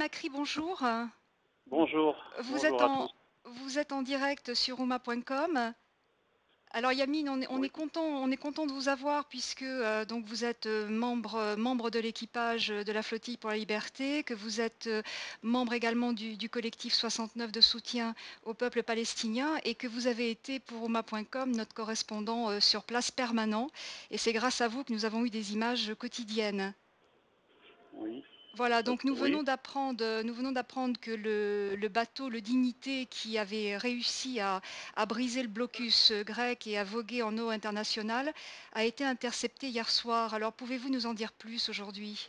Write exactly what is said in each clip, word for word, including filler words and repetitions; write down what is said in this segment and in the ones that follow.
Bakri, bonjour. Bonjour, Vous êtes bonjour à tous. en, vous êtes en direct sur ouma point com. Alors Yamine, on est, on est Oui, content, on est content de vous avoir puisque euh, donc vous êtes euh, membre, euh, membre de l'équipage de la flottille pour la liberté, que vous êtes euh, membre également du, du collectif soixante-neuf de soutien au peuple palestinien et que vous avez été pour ouma point com notre correspondant euh, sur place permanent. Et c'est grâce à vous que nous avons eu des images quotidiennes. oui, Voilà, ça, donc nous venons oui. d'apprendre, euh, nous venons d'apprendre que le, le bateau, le Dignité, qui avait réussi à, à briser le blocus euh, grec et à voguer en eau internationale, a été intercepté hier soir. Alors pouvez-vous nous en dire plus aujourd'hui?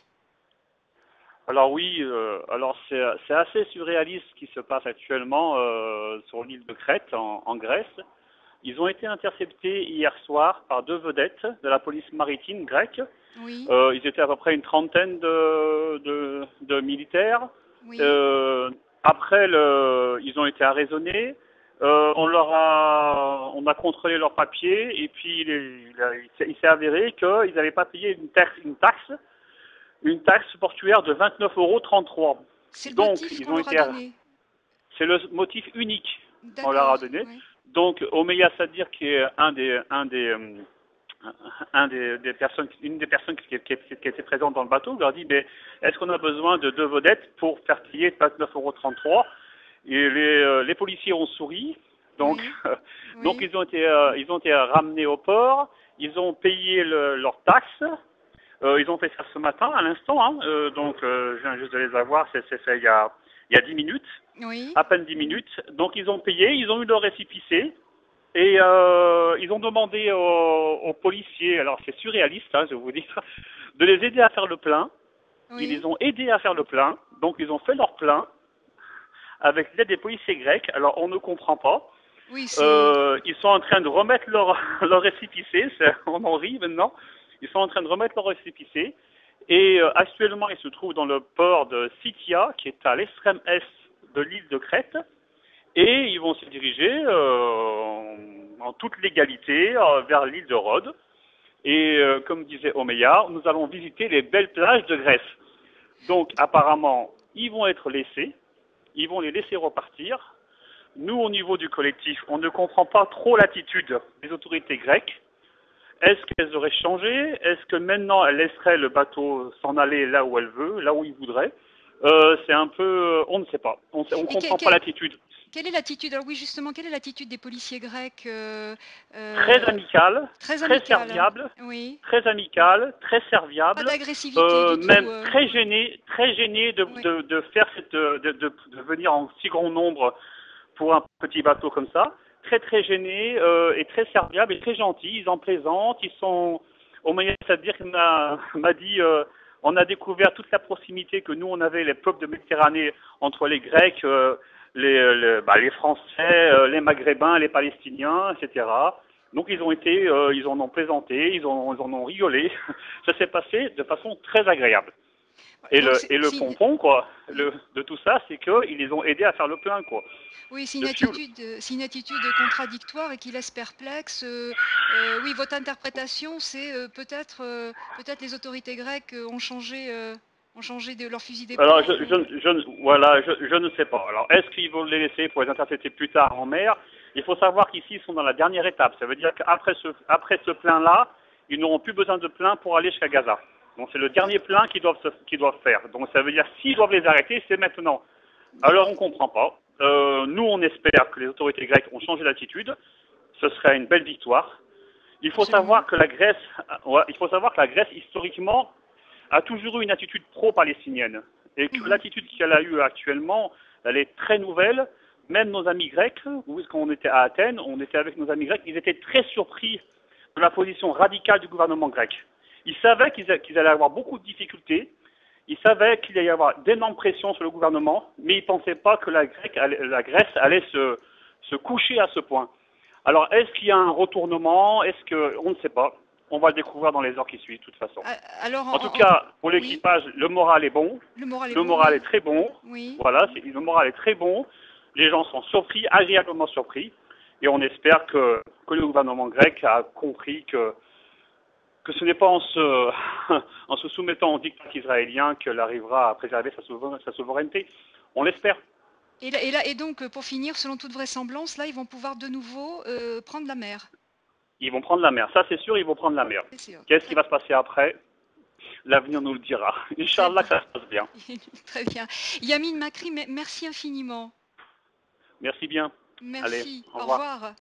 Alors oui, euh, alors c'est c'est assez surréaliste ce qui se passe actuellement euh, sur l'île de Crète en, en Grèce. Ils ont été interceptés hier soir par deux vedettes de la police maritime grecque. Oui, Euh, ils étaient à peu près une trentaine de, de, de militaires. oui. Euh, après, le, ils ont été arraisonnés. Euh, on leur a, on a contrôlé leurs papiers et puis il, est- il a- il s'est il s'est avéré qu'ils n'avaient pas payé une taxe, une taxe, une taxe portuaire de vingt-neuf euros trente-trois. C'est le Donc, motif ils qu'on ont leur a été, donné. c'est le motif unique qu'on leur a D'accord, donné. oui. Donc, Omeya Sadir, qui est un des, un des, euh, un des, des personnes, une des personnes qui, qui, qui était présente dans le bateau, leur dit, mais est-ce qu'on a besoin de deux vedettes pour faire payer vingt-neuf euros trente-trois? Et les, euh, les policiers ont souri, donc, Oui, donc oui. ils ont été, euh, ils ont été ramenés au port, ils ont payé le, leurs taxes, euh, ils ont fait ça ce matin, à l'instant, hein, euh, donc euh, je viens juste de les avoir, c'est fait il y a, il y a dix minutes, Oui, à peine dix minutes, donc ils ont payé, ils ont eu leur récépissé, et euh, ils ont demandé aux, aux policiers, alors c'est surréaliste, hein, je vais vous dire, de les aider à faire le plein. Ils les oui. ont aidés à faire le plein, donc ils ont fait leur plein avec l'aide des policiers grecs. Alors on ne comprend pas. Oui, c'est... Euh, ils sont en train de remettre leur, leur récépissé, on en rit maintenant. Ils sont en train de remettre leur récépissé. Et euh, actuellement, ils se trouvent dans le port de Sitya, qui est à l'extrême est de l'île de Crète. Et ils vont se diriger euh, en toute légalité euh, vers l'île de Rhodes. Et euh, comme disait Omeya, nous allons visiter les belles plages de Grèce. Donc apparemment, ils vont être laissés, ils vont les laisser repartir. Nous, au niveau du collectif, on ne comprend pas trop l'attitude des autorités grecques. Est-ce qu'elles auraient changé? Est-ce que maintenant elles laisseraient le bateau s'en aller là où elle veut, là où il voudrait? euh, C'est un peu, on ne sait pas. On ne Et que- comprend pas que- l'attitude. quelle est l'attitude? Alors oui, justement, quelle est l'attitude des policiers grecs euh, Très euh, amical, très très amicale? serviable, Oui. très amical, très Pas serviable, d'agressivité euh, du tout. même euh, très oui. gêné, très gêné de, Oui. de, de faire cette, de, de, de venir en si grand nombre pour un petit bateau comme ça. Très très gêné euh, et très serviable et très gentil. Ils en plaisantent, ils sont, au moyen de dire qu'il m'a m'a dit, euh, on a découvert toute la proximité que nous on avait les peuples de Méditerranée entre les Grecs, euh, les, les, bah, les Français, euh, les Maghrébins, les Palestiniens, et cetera. Donc ils ont été, euh, ils en ont plaisanté, ils, ont, ils en ont rigolé. Ça s'est passé de façon très agréable. Et Donc le, c'est et le c'est une, pompon, quoi, oui. le, de tout ça, c'est qu'ils les ont aidés à faire le plein, quoi, Oui, c'est une de fuel. attitude, euh, c'est une attitude contradictoire et qui laisse perplexe. Euh, euh, oui, votre interprétation, c'est euh, peut-être, euh, peut-être les autorités grecques euh, ont changé, euh, ont changé de leur fusil Alors, je, d'épaule. Ou... je, je, voilà, je, je ne sais pas. Alors, est-ce qu'ils vont les laisser pour les intercepter plus tard en mer? Il faut savoir qu'ici, ils sont dans la dernière étape. Ça veut dire qu'après ce, après ce plein-là, ils n'auront plus besoin de plein pour aller jusqu'à Gaza. Donc, c'est le dernier plein qu'ils doivent, qu'ils doivent faire. Donc, ça veut dire s'ils doivent les arrêter, c'est maintenant. Alors, on ne comprend pas. Euh, nous, on espère que les autorités grecques ont changé d'attitude. Ce serait une belle victoire. Il faut Absolument. savoir que la Grèce, ouais, il faut savoir que la Grèce, historiquement, a toujours eu une attitude pro-palestinienne. Et que Mhm. l'attitude qu'elle a eue actuellement, elle est très nouvelle. Même nos amis grecs, vous voyez, quand on était à Athènes, on était avec nos amis grecs, ils étaient très surpris de la position radicale du gouvernement grec. Ils savaient qu'ils qu'ils allaient avoir beaucoup de difficultés, ils savaient qu'il allait y avoir d'énormes pressions sur le gouvernement, mais ils ne pensaient pas que la, Grèce allait, la Grèce allait se, se coucher à ce point. Alors, est-ce qu'il y a un retournement? Est-ce que, on ne sait pas. On va le découvrir dans les heures qui suivent, de toute façon. Ah, alors, En tout en- en- cas, pour oui, l'équipage, le moral est bon. le moral est Le bon, moral est oui, très bon. oui. Voilà, c'est- le moral est très bon. Les gens sont surpris, agréablement surpris. Et on espère que, que le gouvernement grec a compris que que ce n'est pas en se, en se soumettant au diktat israélien qu'elle arrivera à préserver sa, souver sa souveraineté. On l'espère. Et, là, et, là, et donc, pour finir, selon toute vraisemblance, là, ils vont pouvoir de nouveau euh, prendre la mer. Ils vont prendre la mer, ça c'est sûr, ils vont prendre la mer. Qu'est-ce qui va se passer après? L'avenir nous le dira. Inch'Allah que ça se passe bien. Très bien. Yamin Makri, merci infiniment. Merci bien. Merci. Allez, au Au revoir. revoir.